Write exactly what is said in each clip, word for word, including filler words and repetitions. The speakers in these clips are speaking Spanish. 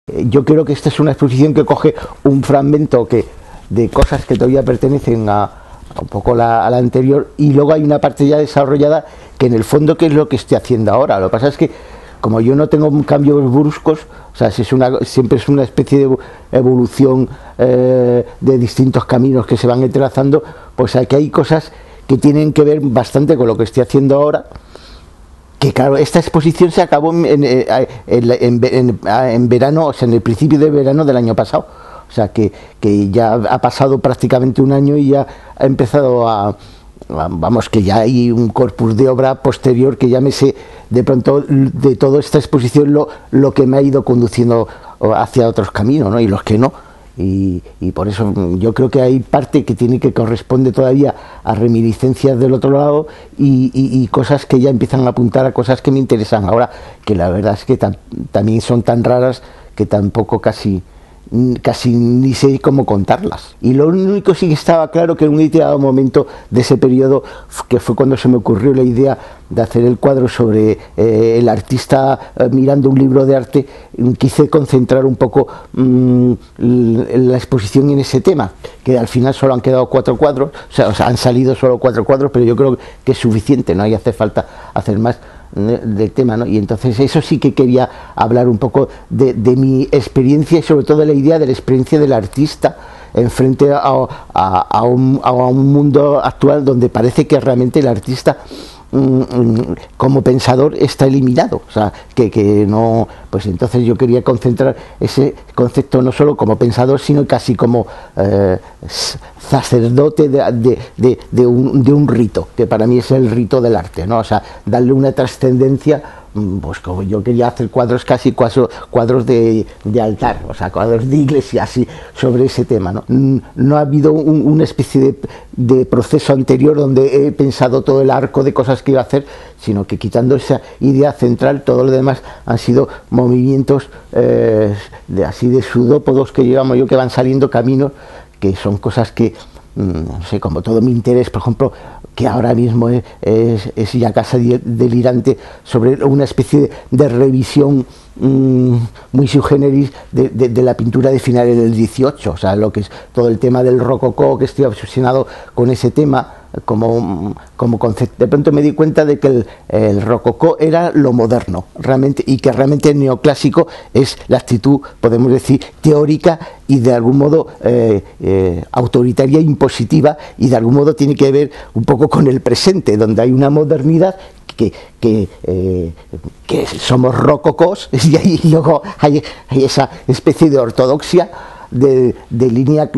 Yo creo que esta es una exposición que coge un fragmento que, de cosas que todavía pertenecen a, a un poco la, a la anterior, y luego hay una parte ya desarrollada que en el fondo que es lo que estoy haciendo ahora. Lo que pasa es que como yo no tengo cambios bruscos, o sea, si es una, siempre es una especie de evolución eh, de distintos caminos que se van entrelazando, pues aquí hay cosas que tienen que ver bastante con lo que estoy haciendo ahora. Que claro, esta exposición se acabó en, en, en, en, en verano, o sea, en el principio de verano del año pasado. O sea, que, que ya ha pasado prácticamente un año y ya ha empezado a, a... Vamos, que ya hay un corpus de obra posterior que ya me sé de pronto de toda esta exposición lo, lo que me ha ido conduciendo hacia otros caminos, ¿no? Y los que no. Y, y por eso yo creo que hay parte que tiene que corresponde todavía a reminiscencias del otro lado y, y, y cosas que ya empiezan a apuntar a cosas que me interesan ahora, que la verdad es que tam, también son tan raras que tampoco casi casi ni sé cómo contarlas. Y lo único sí que estaba claro que en un determinado momento de ese periodo, que fue cuando se me ocurrió la idea de hacer el cuadro sobre eh, el artista eh, mirando un libro de arte, quise concentrar un poco mmm, la exposición en ese tema, que al final solo han quedado cuatro cuadros, o sea, o sea, han salido solo cuatro cuadros, pero yo creo que es suficiente, no hay hace falta hacer más del tema, ¿no? Y entonces eso sí que quería hablar un poco de, de mi experiencia y sobre todo de la idea de la experiencia del artista en frente a, a, a, un, a un mundo actual donde parece que realmente el artista como pensador está eliminado, o sea, que, que no, pues entonces yo quería concentrar ese concepto no solo como pensador, sino casi como eh, sacerdote de, de, de, de, un, de un rito, que para mí es el rito del arte, ¿no? O sea, darle una trascendencia, pues como yo quería hacer cuadros casi cuadros, cuadros de, de altar, o sea, cuadros de iglesia, así, sobre ese tema, ¿no? No ha habido un, una especie de, de proceso anterior donde he pensado todo el arco de cosas que iba a hacer, sino que quitando esa idea central, todo lo demás han sido movimientos eh, de, así de sudópodos que llevamos yo, que van saliendo caminos, que son cosas que, no sé, como todo mi interés, por ejemplo, que ahora mismo es, es, es ya casi delirante, sobre una especie de, de revisión mmm, muy sui generis de, de, de la pintura de finales del dieciocho, o sea, lo que es todo el tema del rococó, que estoy obsesionado con ese tema como, como concepto. De pronto me di cuenta de que el, el rococó era lo moderno, realmente, y que realmente el neoclásico es la actitud, podemos decir, teórica y de algún modo eh, eh, autoritaria, impositiva, y de algún modo tiene que ver un poco con el presente, donde hay una modernidad que, que, eh, que somos rococós, y ahí luego hay, hay esa especie de ortodoxia De, de línea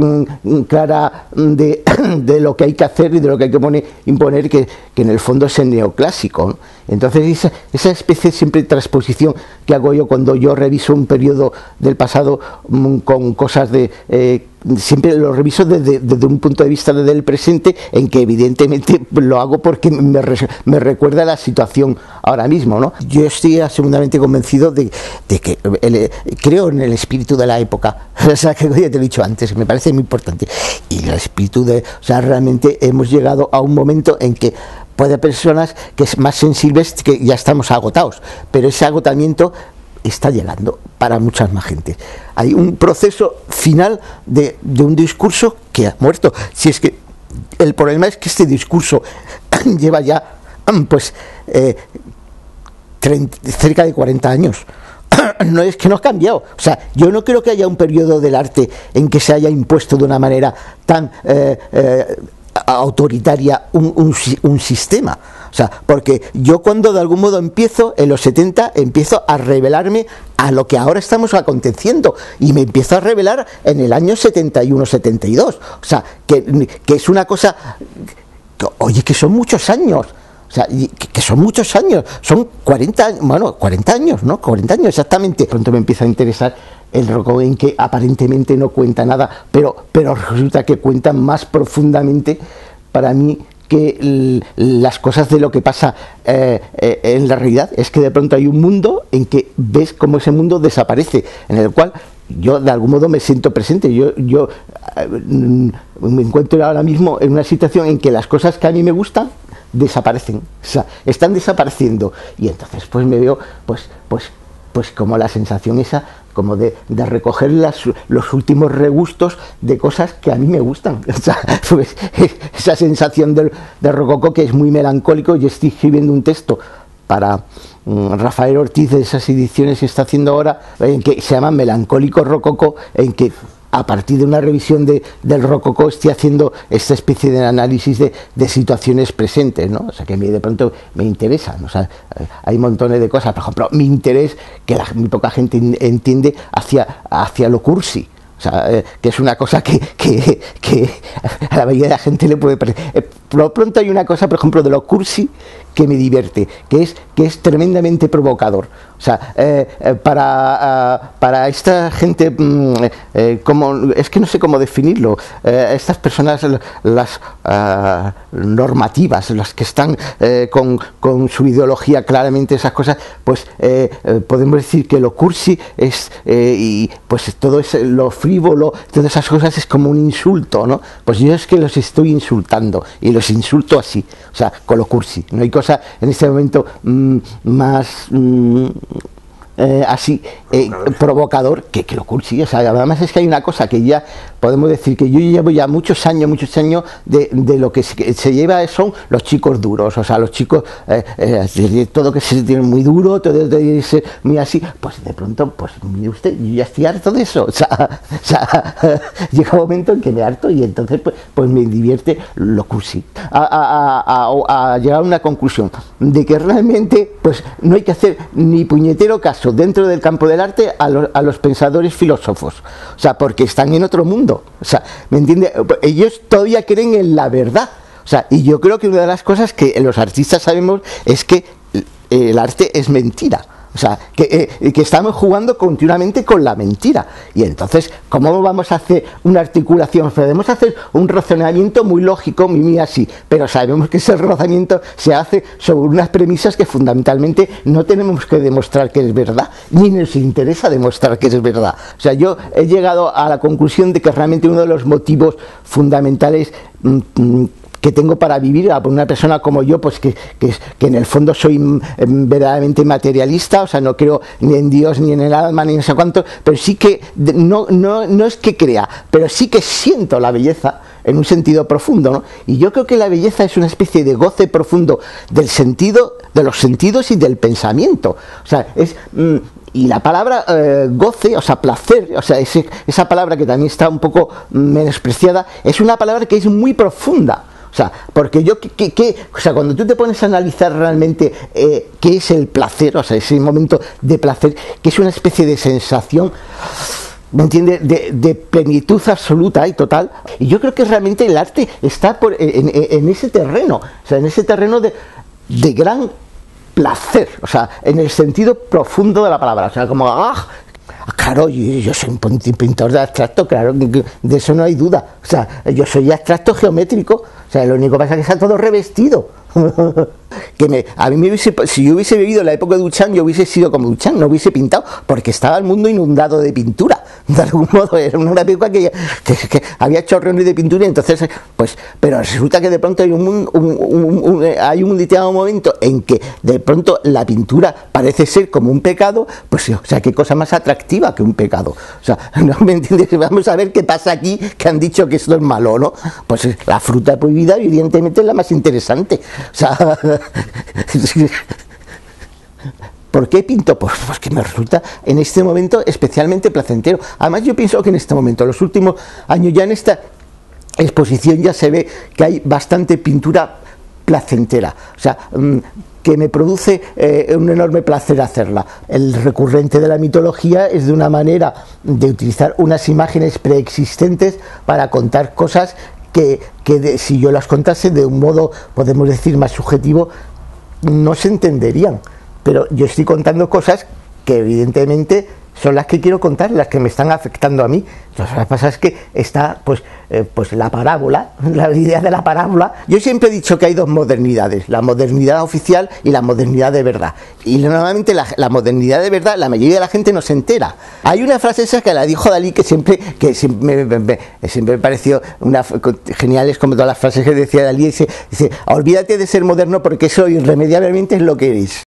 clara de, de lo que hay que hacer y de lo que hay que poner, imponer, que, que en el fondo es el neoclásico, ¿no? Entonces esa, esa especie siempre de transposición que hago yo cuando yo reviso un periodo del pasado con cosas de eh, siempre lo reviso desde, desde un punto de vista desde el presente, en que evidentemente lo hago porque me, me recuerda a la situación ahora mismo, ¿no? Yo estoy absolutamente convencido de, de que el, creo en el espíritu de la época, o sea, que ya te he dicho antes, me parece muy importante, y el espíritu de, o sea, realmente hemos llegado a un momento en que puede haber personas que es más sensibles, que ya estamos agotados, pero ese agotamiento está llegando para muchas más gente. Hay un proceso final de, de un discurso que ha muerto. Si es que el problema es que este discurso lleva ya pues eh, treinta, cerca de cuarenta años. No es que no ha cambiado. O sea, yo no creo que haya un periodo del arte en que se haya impuesto de una manera tan eh, eh, autoritaria un, un, un sistema. O sea, porque yo cuando de algún modo empiezo, en los setenta, empiezo a revelarme a lo que ahora estamos aconteciendo, y me empiezo a revelar en el año setenta y uno setenta y dos. O sea, que, que es una cosa, que, oye, que son muchos años. O sea, que, que son muchos años, son cuarenta, bueno, cuarenta años, ¿no? cuarenta años exactamente. Pronto me empieza a interesar el rococó, en que aparentemente no cuenta nada, pero, pero resulta que cuenta más profundamente para mí que las cosas de lo que pasa eh, eh, en la realidad. Es que de pronto hay un mundo en que ves cómo ese mundo desaparece, en el cual yo de algún modo me siento presente. Yo, yo eh, me encuentro ahora mismo en una situación en que las cosas que a mí me gustan desaparecen, o sea, están desapareciendo, y entonces pues me veo pues pues pues como la sensación esa como de, de recoger las, los últimos regustos de cosas que a mí me gustan. O sea, pues, esa sensación del, del rococó, que es muy melancólico. Yo estoy escribiendo un texto para um, Rafael Ortiz, de esas ediciones que está haciendo ahora, en que se llama Melancólico Rococó, en que a partir de una revisión de, del rococó estoy haciendo esta especie de análisis de, de situaciones presentes, ¿no? O sea, que a mí de pronto me interesan. O sea, hay montones de cosas. Por ejemplo, mi interés, que la, muy poca gente entiende, hacia, hacia lo cursi. O sea, eh, que es una cosa que, que, que a la mayoría de la gente le puede parecer. Eh, por lo pronto hay una cosa, por ejemplo, de lo cursi que me divierte, que es, que es tremendamente provocador. O sea, eh, eh, para, uh, para esta gente, mm, eh, como, es que no sé cómo definirlo, eh, estas personas, las uh, normativas, las que están eh, con, con su ideología claramente, esas cosas, pues eh, eh, podemos decir que lo cursi es, eh, y pues todo es lo frívolo, todas esas cosas es como un insulto, ¿no? Pues yo es que los estoy insultando, y los insulto así, o sea, con lo cursi. No hay cosa en este momento mmm, más mmm, eh, así eh, provocador, provocador que, que lo cursi. O sea, además es que hay una cosa que ya podemos decir, que yo llevo ya muchos años, muchos años de, de lo que se, se lleva son los chicos duros. O sea, los chicos, eh, eh, todo que se tiene muy duro, todo debe ser muy así. Pues de pronto, pues mire usted, yo ya estoy harto de eso. O sea, o sea llega un momento en que me harto, y entonces pues, pues me divierte lo cursi. A, a, a, a llegar a una conclusión de que realmente pues no hay que hacer ni puñetero caso dentro del campo del arte a los, a los pensadores filósofos. O sea, porque están en otro mundo. O sea, ¿me entiende? Ellos todavía creen en la verdad. O sea, y yo creo que una de las cosas que los artistas sabemos es que el arte es mentira. O sea, que, eh, que estamos jugando continuamente con la mentira. Y entonces, ¿cómo vamos a hacer una articulación? Podemos hacer un razonamiento muy lógico, muy, muy así, pero sabemos que ese razonamiento se hace sobre unas premisas que fundamentalmente no tenemos que demostrar que es verdad, ni nos interesa demostrar que es verdad. O sea, yo he llegado a la conclusión de que realmente uno de los motivos fundamentales mm, mm, que tengo para vivir, a una persona como yo, pues que, que, que en el fondo soy verdaderamente materialista, o sea, no creo ni en Dios, ni en el alma, ni en no sé cuánto, pero sí que, no, no, no es que crea, pero sí que siento la belleza en un sentido profundo, ¿no? Y yo creo que la belleza es una especie de goce profundo del sentido, de los sentidos y del pensamiento. O sea, es... Mmm, y la palabra eh, goce, o sea, placer, o sea, ese, esa palabra que también está un poco menospreciada, es una palabra que es muy profunda. O sea, porque yo, que, que, o sea, cuando tú te pones a analizar realmente eh, qué es el placer, o sea, ese momento de placer, que es una especie de sensación, ¿me entiendes?, de, de plenitud absoluta y total. Y yo creo que realmente el arte está por, en, en, en ese terreno, o sea, en ese terreno de, de gran placer, o sea, en el sentido profundo de la palabra, o sea, como ¡ah! Claro, yo, yo soy un pintor de abstracto, claro, de eso no hay duda. O sea, yo soy abstracto geométrico, o sea, lo único que pasa es que está todo revestido. Que me, a mí me hubiese, si yo hubiese vivido en la época de Duchamp, yo hubiese sido como Duchamp, no hubiese pintado, porque estaba el mundo inundado de pintura. De algún modo, era una época que, que, que había chorrones de pintura, y entonces, pues, pero resulta que de pronto hay un, un, un, un, hay un determinado momento en que de pronto la pintura parece ser como un pecado, pues, o sea, qué cosa más atractiva que un pecado. O sea, ¿no me entiendes? Vamos a ver qué pasa aquí, que han dicho que esto es malo, ¿no? Pues la fruta prohibida, evidentemente, es la más interesante. O sea, ¿por qué pinto? Pues, pues que me resulta en este momento especialmente placentero. Además, yo pienso que en este momento, en los últimos años, ya en esta exposición ya se ve que hay bastante pintura placentera. O sea, que me produce eh, un enorme placer hacerla. El recurrente de la mitología es de una manera de utilizar unas imágenes preexistentes para contar cosas que, que de, si yo las contase de un modo, podemos decir, más subjetivo, no se entenderían. Pero yo estoy contando cosas que evidentemente son las que quiero contar, las que me están afectando a mí. Entonces, lo que pasa es que está pues, eh, pues la parábola, la idea de la parábola. Yo siempre he dicho que hay dos modernidades, la modernidad oficial y la modernidad de verdad. Y normalmente la, la modernidad de verdad, la mayoría de la gente no se entera. Hay una frase esa que la dijo Dalí, que siempre, que siempre, me, me, siempre me pareció una, genial, es como todas las frases que decía Dalí, dice, dice, olvídate de ser moderno porque eso irremediablemente es lo que eres.